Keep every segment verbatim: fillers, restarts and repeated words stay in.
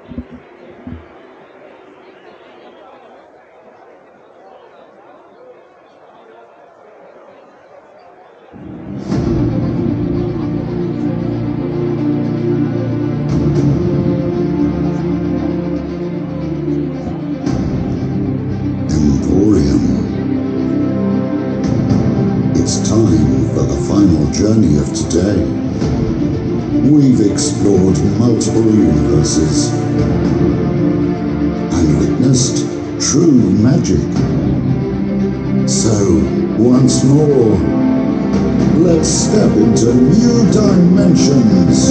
Journey of today. We've explored multiple universes and witnessed true magic. So, once more, let's step into new dimensions.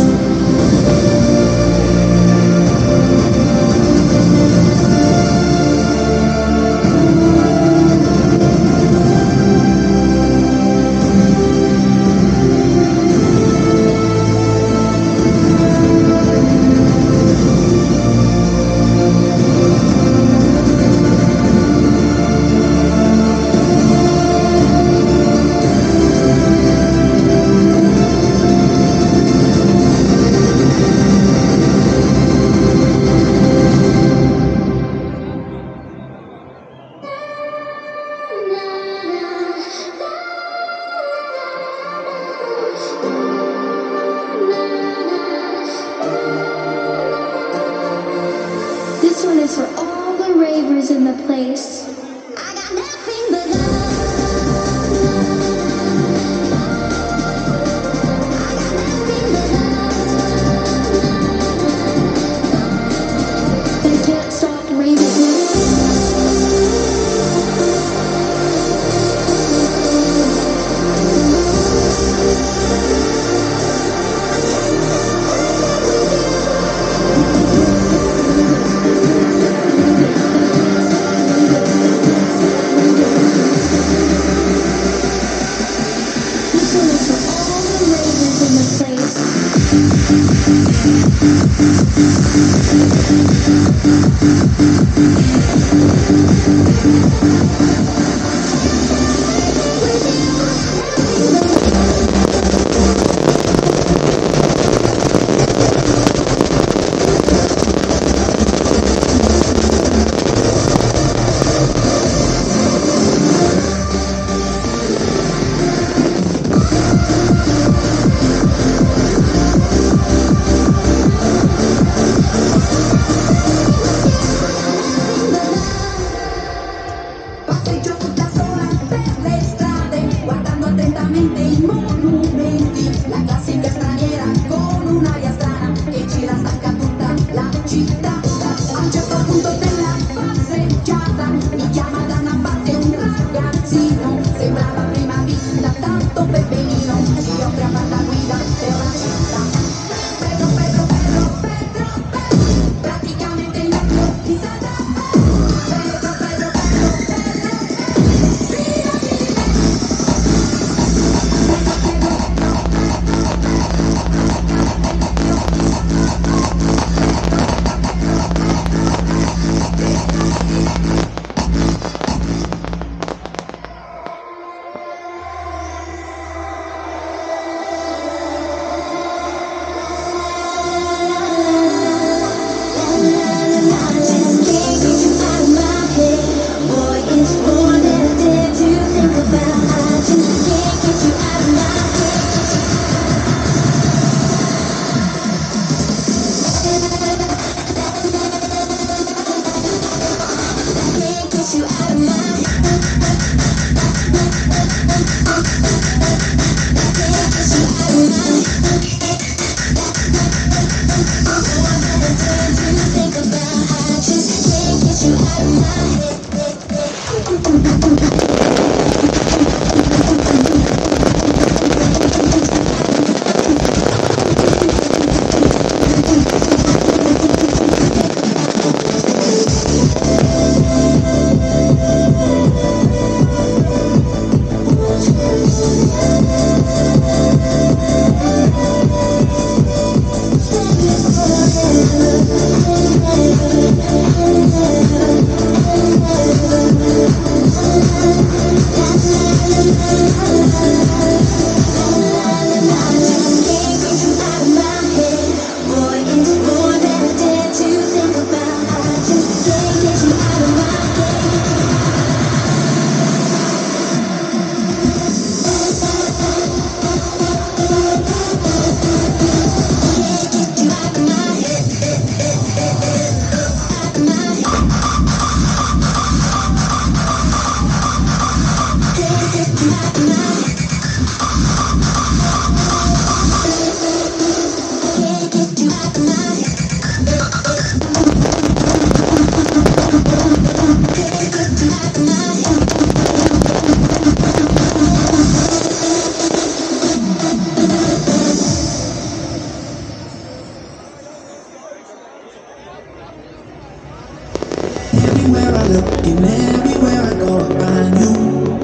Everywhere I look and everywhere I go, I find you.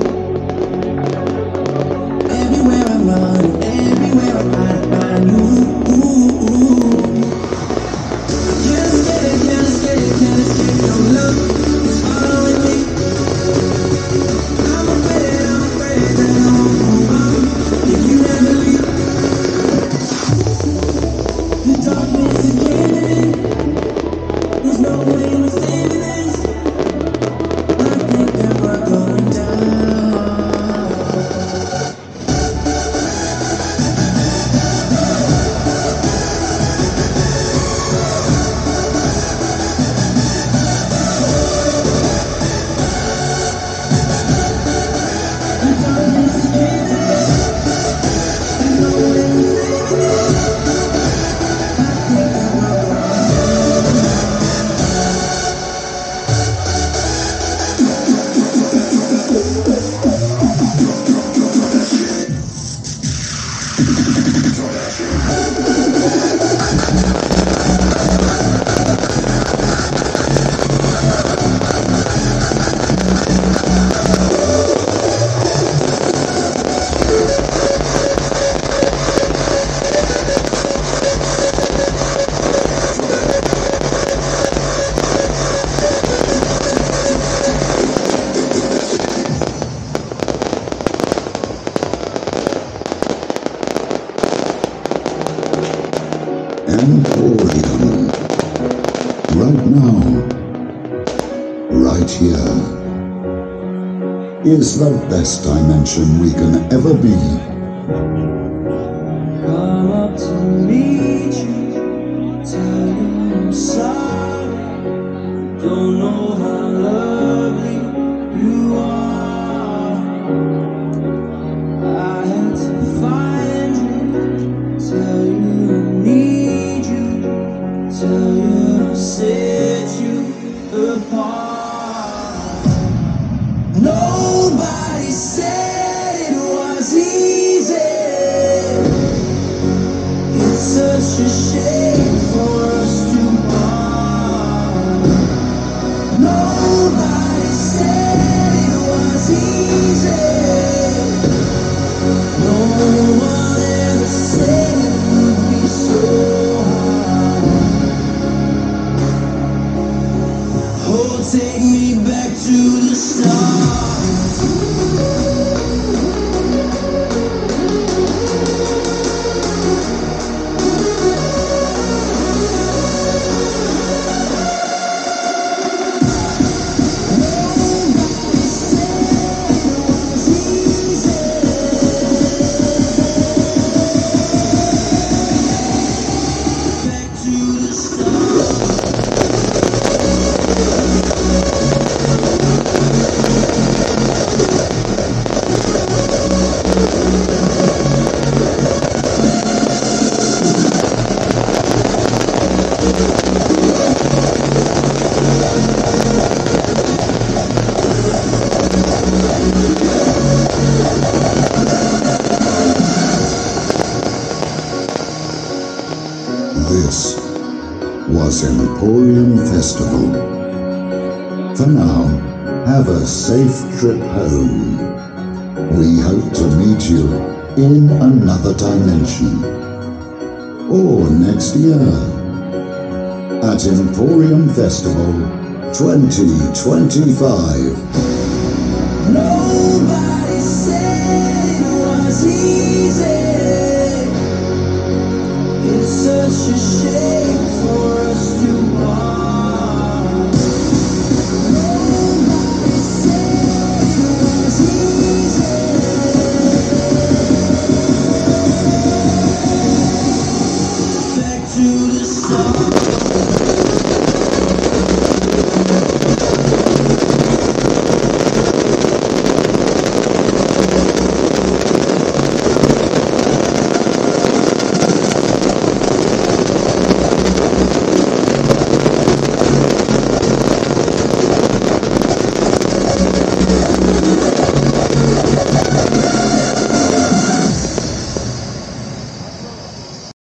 Everywhere I run, everywhere I find, I find you. Can't escape it, can't escape it, can't escape your love. It's following me. I'm afraid, I'm afraid that I won't move on if you never leave. The darkness is giving. There's no way we're saving this. I think that we're going down. Emporium. Right now, right here, is the best dimension we can ever be. Come up to meet you, tell you I'm sorry. Don't know how lovely you are. I had to find you, tell you I need you, tell you I'll set you apart. Nobody said it was easy. It's such a shame for us to part. Nobody said it was easy. No one ever said it would be so hard. Oh, take me back to the start. This was Emporium Festival. For now, have a safe trip home. We hope to meet you in another dimension, or next year at Emporium Festival twenty twenty-five. Nobody said it was easy. It's such a shame.